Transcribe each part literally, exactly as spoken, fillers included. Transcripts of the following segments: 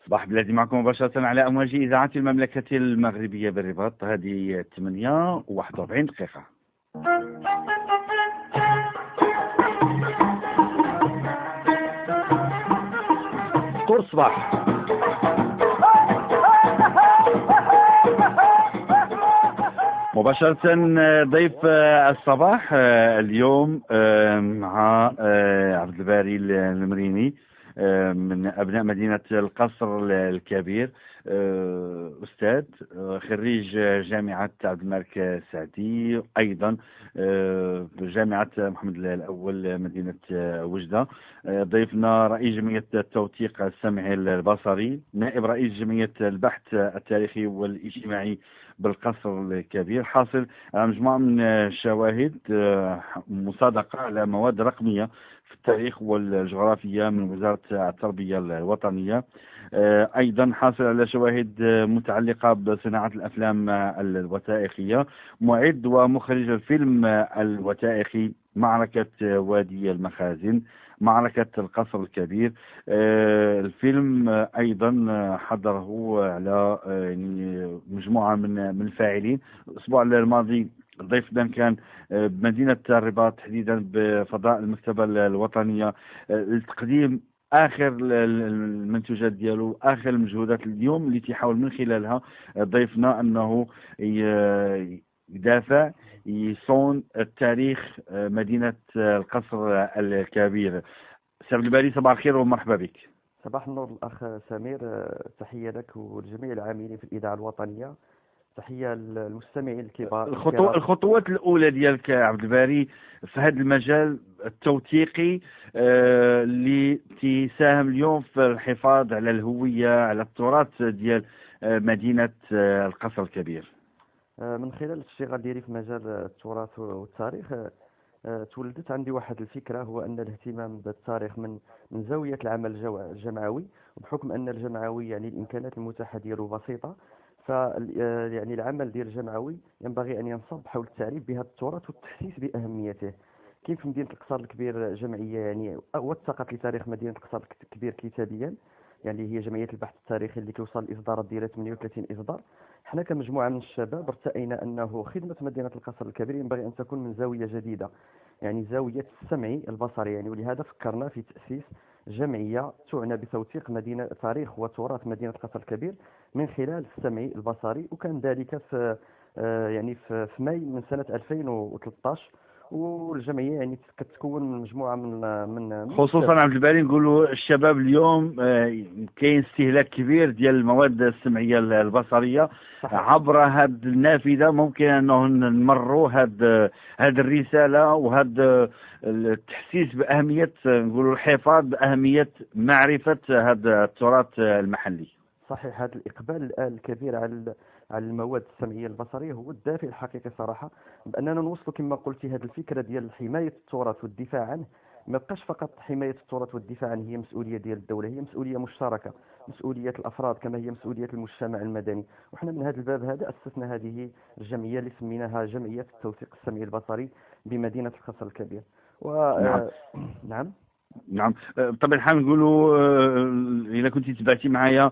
صباح بلادي معكم مباشرة على أمواج إذاعة المملكة المغربية بالرباط. هذه ثمانية وواحد وأربعين دقيقة. كور صباح مباشرة. ضيف الصباح اليوم مع عبد الباري المريني من أبناء مدينة القصر الكبير، أستاذ خريج جامعة عبد الملك السعدي، أيضا جامعة محمد الأول مدينة وجدة. ضيفنا رئيس جمعية التوثيق السمعي البصري، نائب رئيس جمعية البحث التاريخي والاجتماعي بالقصر الكبير، حاصل على مجموعة من الشواهد مصادقة على مواد رقمية في التاريخ والجغرافيا من وزارة التربية الوطنية، أيضا حاصل على شواهد متعلقة بصناعة الأفلام الوثائقية، معد ومخرج الفيلم الوثائقي معركة وادي المخازن، معركة القصر الكبير. الفيلم أيضا حضره على يعني مجموعة من من الفاعلين. الأسبوع الماضي ضيفنا كان بمدينة الرباط، تحديدا بفضاء المكتبة الوطنية، لتقديم اخر المنتوجات ديالو، اخر المجهودات اليوم اللي تيحاول من خلالها ضيفنا انه يدافع يصون التاريخ مدينة القصر الكبير. سي عبد الباري، صباح الخير ومرحبا بك. صباح النور الاخ سمير، تحيه لك ولجميع العاملين في الاذاعه الوطنيه، تحيه للمستمعين الكبار. الخطو... الخطوات الاولى ديالك عبد الباري في هذا المجال التوثيقي آه اللي تساهم اليوم في الحفاظ على الهويه، على التراث ديال آه مدينه آه القصر الكبير. آه من خلال الاشتغال ديالي في مجال التراث والتاريخ، آه تولدت عندي واحد الفكره، هو ان الاهتمام بالتاريخ من من زاويه العمل الجمعوي، وبحكم ان الجمعوي يعني الامكانات المتاحه ديالو بسيطه، ف يعني العمل ديال الجمعوي ينبغي ان ينصب حول التعريف بهذا التراث والتحسيس باهميته. كاين في مدينه القصر الكبير جمعيه يعني وثقت لتاريخ مدينه القصر الكبير كتابيا، يعني هي جمعيه البحث التاريخي اللي كيوصل الاصدارات ديالها ثمانية وثلاثين اصدار. حنا كمجموعه من الشباب ارتئينا انه خدمه مدينه القصر الكبير ينبغي ان تكون من زاويه جديده، يعني زاويه السمعي البصري يعني، ولهذا فكرنا في تاسيس جمعيه تعنى بتوثيق مدينه تاريخ وتراث مدينه القصر الكبير من خلال السمعي البصري، وكان ذلك في يعني في ماي من سنه ألفين وثلاثة عشر. والجمعيه يعني كتكون من مجموعه من من خصوصا عبد الباري نقولوا الشباب اليوم كاين استهلاك كبير ديال المواد السمعيه البصريه. صحيح. عبر هذه النافذه ممكن انه نمروا هذه هذه الرساله وهذا التحسيس باهميه نقولوا الحفاظ باهميه معرفه هذا التراث المحلي. صحيح، هذا الاقبال الكبير على على المواد السمعيه البصريه هو الدافع الحقيقي صراحه، باننا نوصلوا كما قلتي هذه الفكره ديال حمايه التراث والدفاع عنه. ما بقاش فقط حمايه التراث والدفاع عنه هي مسؤوليه ديال الدوله، هي مسؤوليه مشتركه، مسؤوليه الافراد كما هي مسؤوليه المجتمع المدني. وحنا من هذا الباب هذا اسسنا هذه الجمعيه اللي سميناها جمعيه التوثيق السمعي البصري بمدينه القصر الكبير. و نعم. نعم نعم، بطبيعة الحال نقولوا إذا كنت تبعتي معايا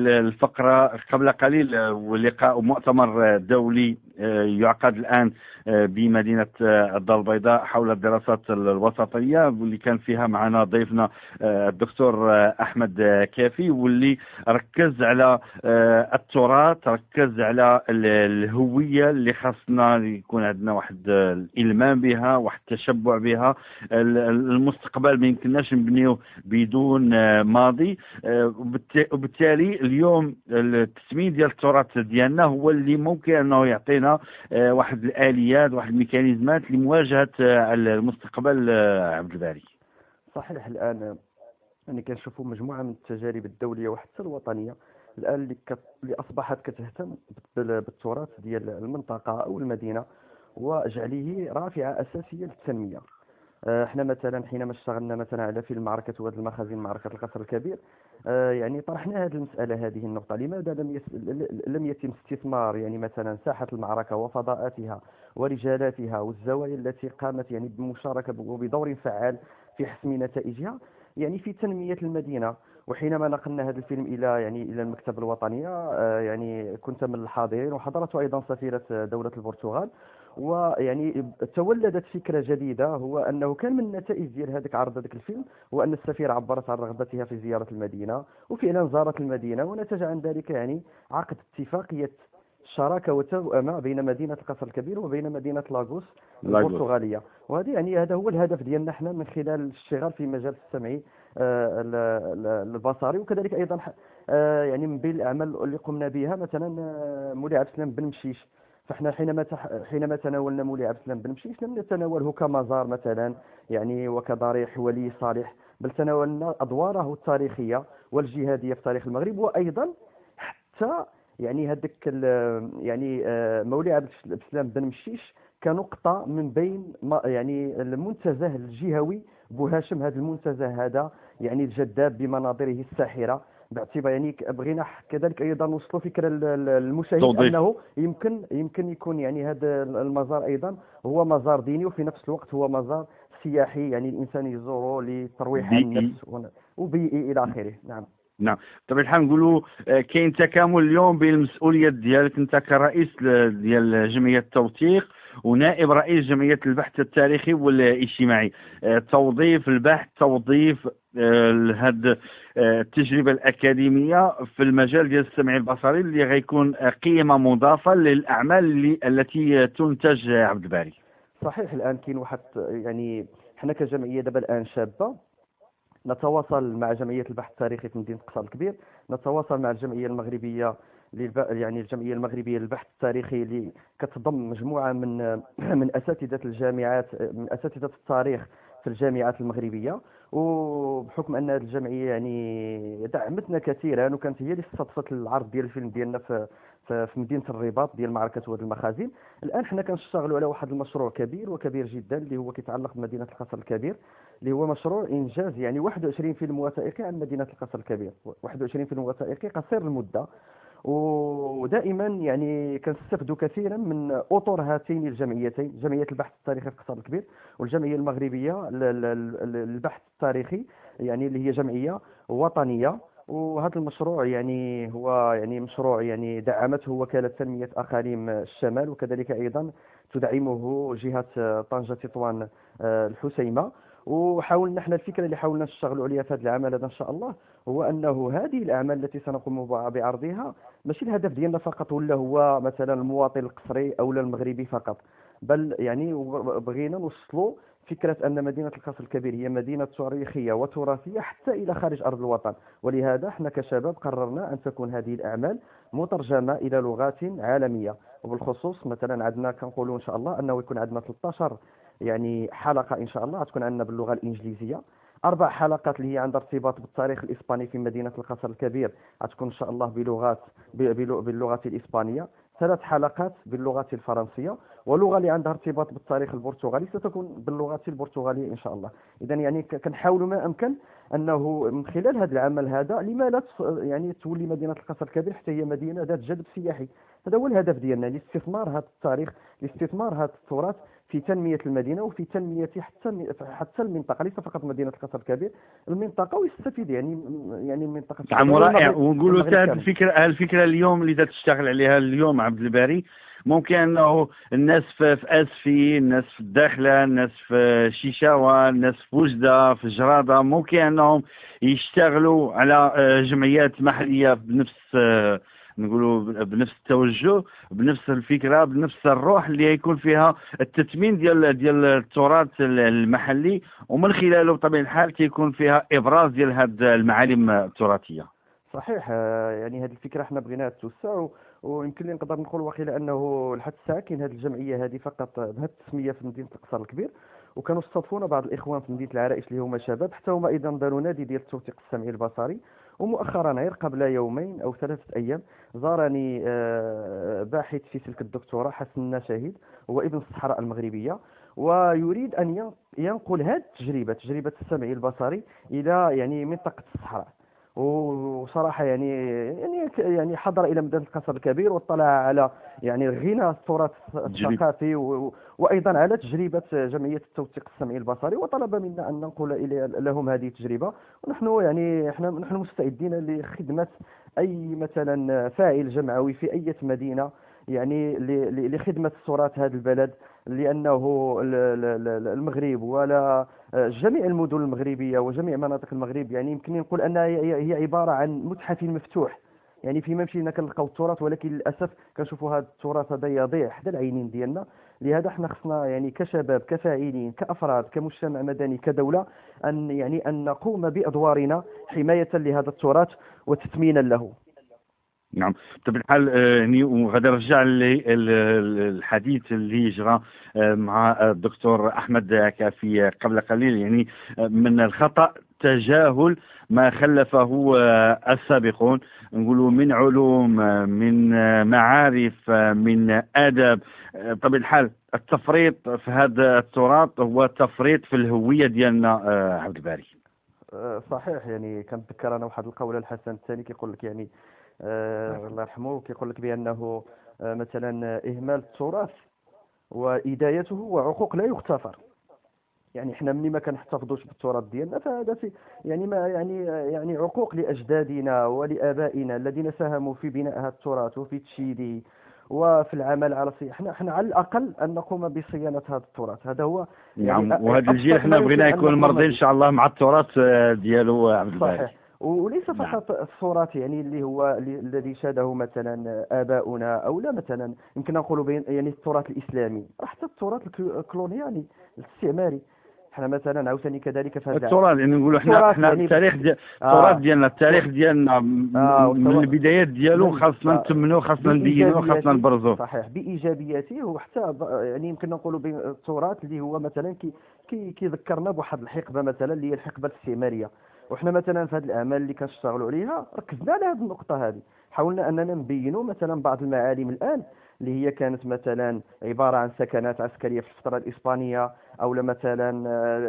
الفقرة قبل قليل، ولقاء مؤتمر دولي يعقد الآن بمدينة الدار البيضاء حول الدراسات الوسطية، واللي كان فيها معنا ضيفنا الدكتور أحمد كافي، واللي ركز على التراث، ركز على الهوية اللي خاصنا يكون عندنا واحد الإلمام بها، واحد التشبع بها. المستقبل ما يمكنناش نبنيوه بدون ماضي، وبالتالي اليوم التسمية ديال التراث ديالنا هو اللي ممكن أنه يعطينا واحد الآليات، واحد الميكانيزمات لمواجهة المستقبل. عبد الباري، صحيح. الآن يعني كنشوفوا مجموعة من التجارب الدولية وحتى الوطنية الآن اللي, كت... اللي أصبحت كتهتم بالتراث ديال المنطقة أو المدينة وجعله رافعة أساسية للتنمية. احنا مثلا حينما اشتغلنا مثلا على فيلم معركة وادي المخازن، معركة القصر الكبير، اه يعني طرحنا هذه المسألة، هذه النقطة، لماذا لم يس... لم يتم استثمار يعني مثلا ساحة المعركة وفضاءاتها ورجالاتها والزوايا التي قامت يعني بمشاركة وبدور فعال في حسم نتائجها، يعني في تنمية المدينة وحينما نقلنا هذا الفيلم الى يعني الى المكتبه الوطنيه يعني كنت من الحاضرين، وحضرته ايضا سفيره دوله البرتغال. ويعني تولدت فكره جديده، هو انه كان من النتائج ديال هذاك عرض هذاك الفيلم هو ان السفيره عبرت عن رغبتها في زياره المدينه، وفعلا زارت المدينه، ونتج عن ذلك يعني عقد اتفاقيه شراكه وتوأمه بين مدينه القصر الكبير وبين مدينه لاغوس لاغوس. البرتغاليه. وهذه يعني هذا هو الهدف ديالنا احنا من خلال الاشتغال في مجال السمعي آه، ال- ال- البصري. وكذلك ايضا آه، يعني من بين الاعمال اللي قمنا بها مثلا آه، مولاي عبد السلام بن مشيش. فاحنا حينما تح... حينما تناولنا مولاي عبد السلام بن مشيش لم نتناوله كمزار مثلا يعني وكضريح ولي صالح، بل تناولنا ادواره التاريخيه والجهاديه في تاريخ المغرب، وايضا حتى يعني هذاك ال- يعني آه، مولاي عبد السلام بن مشيش كنقطه من بين ما- يعني المنتزه الجهوي بو هاشم. هذا المنتزه هذا يعني الجذاب بمناظره الساحره، باعتبار يعني ك- بغينا ح- كذلك ايضا نوصلوا فكره ل- ل- للمشاهد توضيح. انه يمكن يمكن يكون يعني هذا المزار ايضا هو مزار ديني، وفي نفس الوقت هو مزار سياحي يعني الانسان يزوره للترويح عن بيئي. النفس ون- وبيئي الى اخره. نعم. نعم، بطبيعة الحال نقولوا آه، كاين تكامل اليوم بين المسؤوليات ديالك انت كرئيس ل- ديال جمعية التوثيق ونائب رئيس جمعية البحث التاريخي والاجتماعي. آه، توظيف البحث، توظيف هذه التجربة الأكاديمية في المجال ديال السمع البصري اللي غيكون آه، قيمة مضافة للأعمال اللي التي تنتج آه، عبد الباري. صحيح. الان كاين واحد يعني حنا كجمعيه دابا الان شابه، نتواصل مع جمعية البحث التاريخي في مدينة القصر الكبير، نتواصل مع الجمعية المغربية للب... يعني الجمعية المغربية للبحث التاريخي اللي كتضم مجموعة من من أساتذة الجامعات، من أساتذة التاريخ في الجامعات المغربية. وبحكم أن هذه الجمعية يعني دعمتنا كثيرا، وكانت هي اللي استضافت العرض ديال الفيلم ديالنا في في مدينة الرباط ديال معركة واد المخازن. الآن حنا كنشتغلوا على واحد المشروع كبير وكبير جدا اللي هو كيتعلق بمدينة القصر الكبير، اللي هو مشروع انجاز يعني واحد وعشرين فيلم وثائقي عن مدينه القصر الكبير، واحد وعشرين فيلم وثائقي قصير المده. ودائما يعني كنستفدوا كثيرا من اطر هاتين الجمعيتين، جمعيه البحث التاريخي في القصر الكبير والجمعيه المغربيه للبحث التاريخي يعني اللي هي جمعيه وطنيه. وهذا المشروع يعني هو يعني مشروع يعني دعمته وكالة تنمية أقاليم الشمال، وكذلك أيضا تدعمه جهة طنجة تطوان الحسيمة. وحاولنا احنا الفكره اللي حاولنا نشتغلوا عليها في هذا العمل هذا ان شاء الله هو انه هذه الاعمال التي سنقوم بعرضها ماشي الهدف ديالنا فقط ولا هو مثلا المواطن القصري او المغربي فقط، بل يعني بغينا نوصلوا فكره ان مدينه القصر الكبير هي مدينه تاريخيه وتراثيه حتى الى خارج ارض الوطن. ولهذا احنا كشباب قررنا ان تكون هذه الاعمال مترجمه الى لغات عالميه، وبالخصوص مثلا عندنا كنقولوا ان شاء الله انه يكون عندنا ثلاثة عشر يعني حلقه ان شاء الله غتكون عندنا باللغه الانجليزيه، اربع حلقات اللي هي عندها ارتباط بالتاريخ الاسباني في مدينه القصر الكبير غتكون ان شاء الله بلغات باللغه الاسبانيه، ثلاث حلقات باللغه الفرنسيه، ولغه اللي عندها ارتباط بالتاريخ البرتغالي ستكون باللغه البرتغاليه ان شاء الله. اذا يعني كنحاولوا ما امكن انه من خلال هذا العمل هذا لما لا يعني تولي مدينه القصر الكبير حتى هي مدينه ذات جذب سياحي. هذا هو الهدف ديالنا، لاستثمار هذا التاريخ، لاستثمار هذا التراث في تنميه المدينه وفي تنميه حتى حتى المنطقه، ليس فقط مدينه القصر الكبير، المنطقه، ويستفيد يعني يعني المنطقه نعم، رائع. ونقولوا هذه الفكره الفكره اليوم اللي تشتغل عليها اليوم عبد الباري، ممكن انه الناس في اسفي، الناس في الداخله، الناس في شيشاوه، الناس في وجده، في جراده، ممكن انهم يشتغلوا على جمعيات محليه بنفس نقولوا بنفس التوجه، بنفس الفكره، بنفس الروح اللي يكون فيها التثمين ديال ديال التراث المحلي، ومن خلاله بطبيعه الحال تيكون فيها ابراز ديال هذه المعالم التراثيه. صحيح. يعني هذه الفكره احنا بغيناها توسع، ويمكن لي نقدر نقول وقيل انه لحد الساعه كاين هذه الجمعيه هذه فقط بهذه التسميه في مدينه القصر الكبير، وكانوا استضافونا بعض الاخوان في مدينه العرائش اللي هما شباب، حتى هما ايضا داروا نادي ديال التوثيق السمعي البصري. ومؤخرا غير قبل يومين او ثلاثه ايام زارني باحث في سلك الدكتوراه حسن شهيد، هو ابن الصحراء المغربيه، ويريد ان ينقل هذه التجربه تجربه السمع البصري الى يعني منطقه الصحراء. وصراحه يعني يعني يعني حضر الى مدينه القصر الكبير واطلع على يعني غنى التراث الثقافي وايضا على تجربه جمعيه التوثيق السمعي البصري، وطلب منا ان ننقل الى لهم هذه التجربه. ونحن يعني احنا نحن مستعدين لخدمه اي مثلا فاعل جمعوي في اي مدينه يعني لخدمه تراث هذا البلد، لانه المغرب ولا جميع المدن المغربيه وجميع مناطق المغرب يعني يمكن نقول انها هي عباره عن متحف مفتوح. يعني فيما مشينا كنلقاو التراث، ولكن للاسف كنشوفوا هذا التراث هذا يضيع حدا العينين ديالنا. لهذا احنا خصنا يعني كشباب كفاعلين كافراد كمجتمع مدني كدوله ان يعني ان نقوم بادوارنا حمايه لهذا التراث وتثمينا له. نعم، بطبيعة الحال يعني وغادي نرجع للحديث اللي جرى مع الدكتور أحمد كافي قبل قليل. يعني من الخطأ تجاهل ما خلفه السابقون، نقولوا من علوم، من معارف، من أدب. بطبيعة الحال التفريط في هذا التراث هو تفريط في الهوية ديالنا. عبد الباري صحيح، يعني كنتذكر انا واحد القول الحسن الثاني كيقول لك يعني آه الله يرحمه، كيقول لك بانه آه مثلا اهمال التراث وإدايته هو عقوق لا يغتفر. يعني احنا ملي ما كنحتفظوش بالتراث ديالنا فهذا في يعني ما يعني يعني عقوق لاجدادنا ولابائنا الذين ساهموا في بناء هذا التراث وفي تشييده وفي العمل على صيانه. احنا احنا على الاقل ان نقوم بصيانه هذا التراث. هذا هو يعني نعم. وهذا الجيل احنا بغينا يكون مرضي ان شاء الله مع التراث ديالو عبد الباري. صحيح، وليس فقط نعم. التراث يعني اللي هو الذي شاده مثلا اباؤنا او لا، مثلا يمكن نقولوا بين يعني التراث الاسلامي، حتى التراث الكولونيالي الاستعماري. احنا مثلا عاوتاني كذلك في التراث يعني نقولوا احنا احنا يعني التاريخ ديال التراث آه ديالنا التاريخ ديالنا آه من البدايات ديالو خاصنا نتمنوه، خاصنا نبينوه، خاصنا نبرزوه. صحيح، بايجابياته. وحتى يعني يمكن نقولوا التراث اللي هو مثلا كي كيذكرنا بواحد الحقبه مثلا اللي هي الحقبه الاستعماريه. وحنا مثلا في هذه الاعمال اللي كنشتغلوا عليها ركزنا على هذه النقطه هذه، حاولنا اننا نبينوا مثلا بعض المعالم الان اللي هي كانت مثلا عباره عن سكنات عسكريه في الفتره الاسبانيه، او مثلا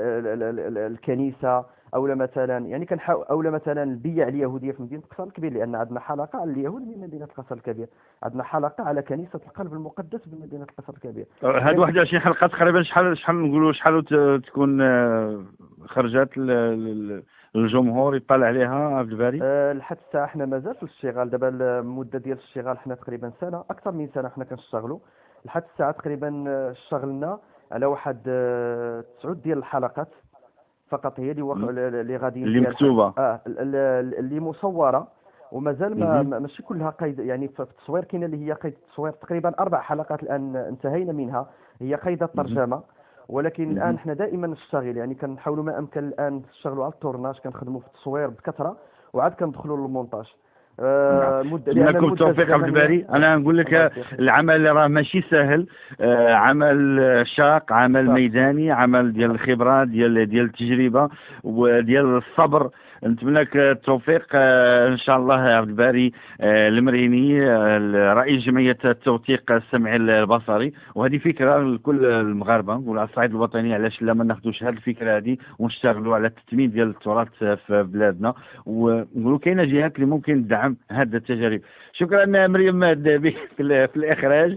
الكنيسه، او مثلا يعني كنحاول او مثلا البيع اليهوديه في مدينه القصر الكبير، لان عندنا حلقه على اليهود بمدينه القصر الكبير، عندنا حلقه على كنيسه القلب المقدس بمدينه القصر الكبير. هاد واحد وعشرين حلقه تقريبا. شحال شحال نقولوا شحال تكون خرجت الجمهور يطلع عليها عبد الباري؟ أه لحد الساعه احنا مازال في الاشتغال. دابا المده ديال الاشتغال حنا تقريبا سنه، اكثر من سنه حنا كنشتغلوا. لحد الساعه تقريبا اشتغلنا على واحد تسعود ديال الحلقات فقط، هي اللي وقع اللي غادي اللي مكتوبه اه اللي مصوره، ومازال ما ماشي كلها قيد. يعني في التصوير كاينه اللي هي قيد التصوير، تقريبا اربع حلقات الان انتهينا منها، هي قيد الترجمه. ولكن الان احنا دائما نشتغل، يعني كنحاولوا ما امكن الان نشتغلوا على التورناج، كنخدموا في التصوير بكثره وعاد كندخلوا للمونتاج. آه لكم التوفيق عبد الباري. انا نقول لك العمل راه ماشي سهل، آه عمل شاق، عمل صح. ميداني، عمل ديال الخبره، ديال ديال التجربه وديال الصبر. نتمنى لك التوفيق آه ان شاء الله يا عبد الباري آه المريني، آه رئيس جمعيه التوثيق السمعي البصري. وهذه فكره لكل المغاربه، نقول على الصعيد الوطني علاش لا ما ناخذوش هذه الفكره هذه ونشتغلوا على التثمين ديال التراث في بلادنا، ونقولوا كاينه جهات اللي ممكن تدعم هذا التجارب. شكرا مريم الدابي في, في الإخراج،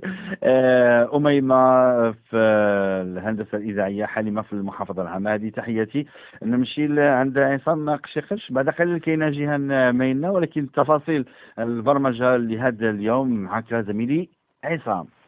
أميمة في الهندسة الإذاعية، حليمة في المحافظة العامة. هذه تحياتي. نمشي عند عصام قشيقش بعد قليل. كاينه جهة ماينة، ولكن تفاصيل البرمجة لهذا اليوم معك زميلي عصام.